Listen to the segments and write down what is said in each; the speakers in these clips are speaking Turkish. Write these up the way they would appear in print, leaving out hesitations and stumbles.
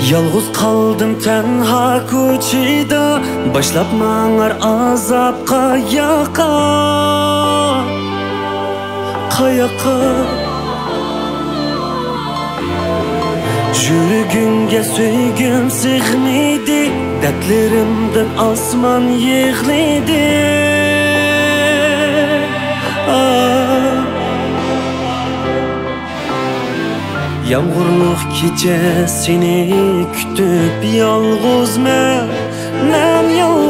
Yalğız qaldım tənha ko'chida, boshlab mang'ar azobga qayoqqa yuragimga so'ygim sig'maydi, dardlarimdan osmon yig'laydi. Yağmurluq kecha seni kütüp yalğızman, men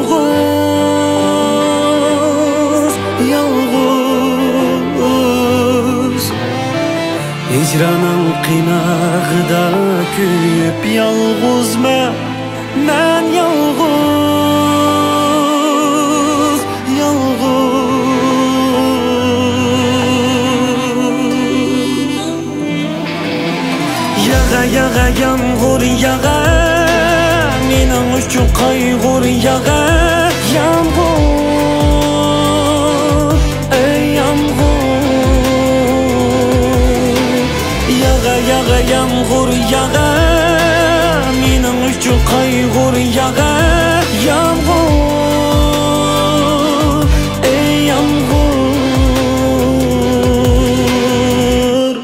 yalğız hicranın qıynağıda kuyup yalğızman, men yalğız Yağa yağmur yağa, mening uchun qayg'ur yağa. Yağmur, ey yağmur. Yağa yağmur yağa, mening uchun qayg'ur yağa. Yağmur, ey yağmur.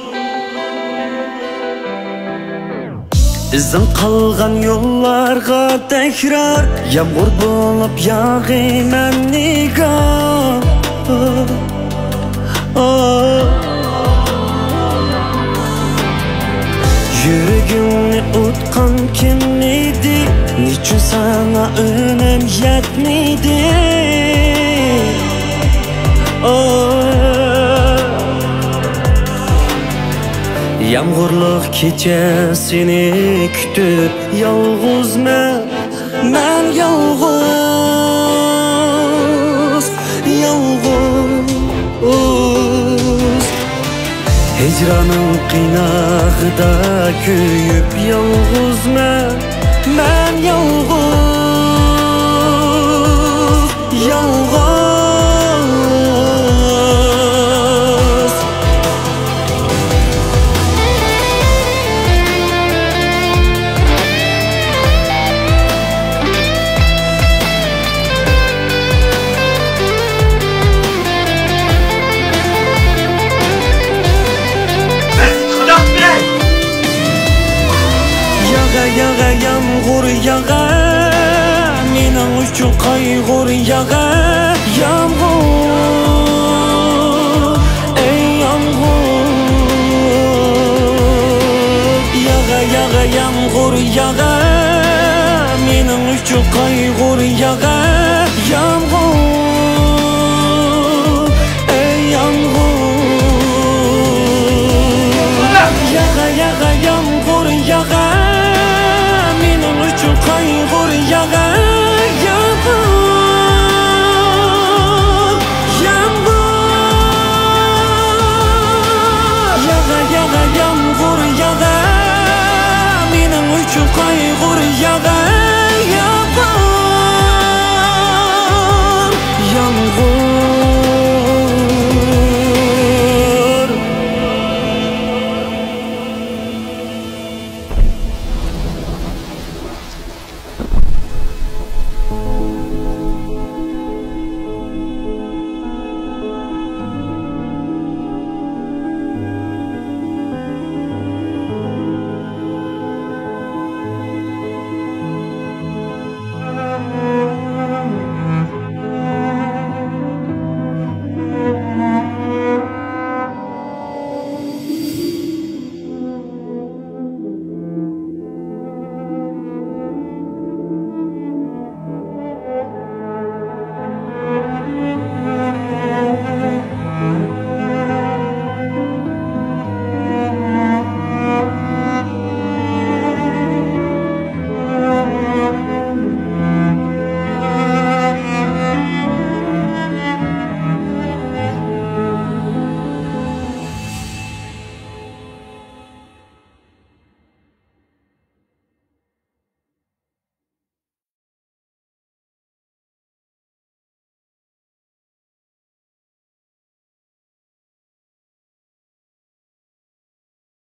Izim qalgan yo'llarga tekrar yağmur bo'lib yog'iyman nigor. Yuragimni o'tqan kim edi, nechun sana o'nim yetmidi. Yağmurluq kecha seni kütüp yalğızman, men yalğız hicranın qıynağıda kuyup yalğızman, men yalğız Yağa yağmur yağa, mening uchun qayg'ur yağa. Yağmur, ey yağmur. Yağa yağmur yağa, mening uchun qayg'ur yağa. Yağmur, ey yağmur. Yağa yağmur yağa, qayg'ur yağa. Yağmur, yağa yağmur yağa, mening uchun qayg'ur yağa.